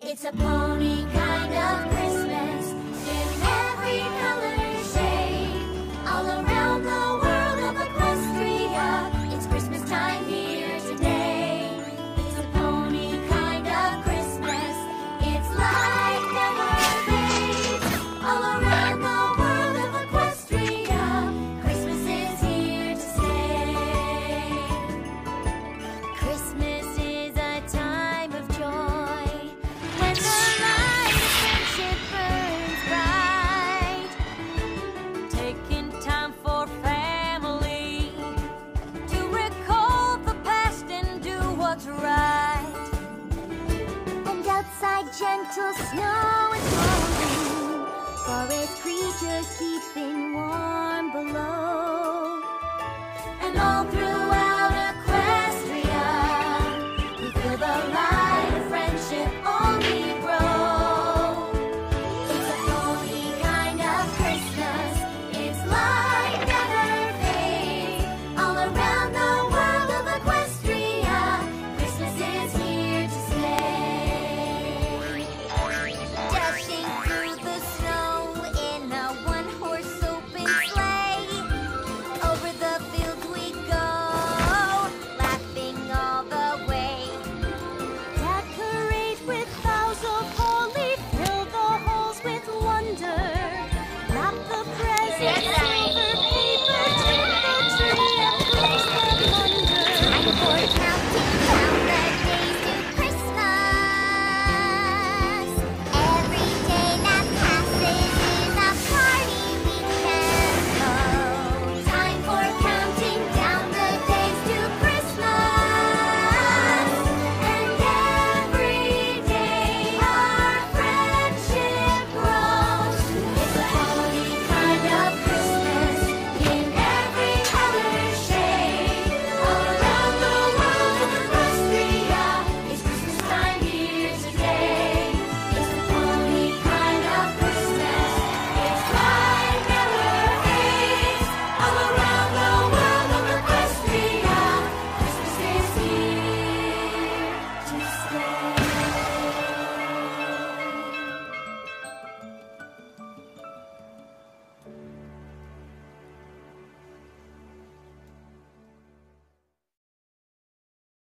It's a pony kind of Christmas in every color and shade. All around the world of Equestria, it's Christmas time here today. It's a pony kind of Christmas, its light never fades. All around the world of Equestria, Christmas is here to stay. Christmas is a time of joy, when the light of friendship burns bright. Taking time for family, to recall the past and do what's right. And outside gentle snow is falling, forest creatures keeping